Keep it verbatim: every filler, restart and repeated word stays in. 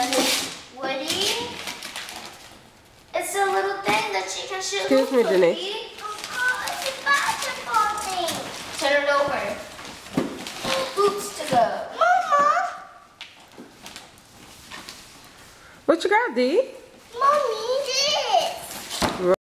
this Woody. It's a little thing that she can shoot. Excuse me, Denise. Oh, it's a basketball thing. Turn it over. Hoops to go. Mama. What you got, D? Mommy, this.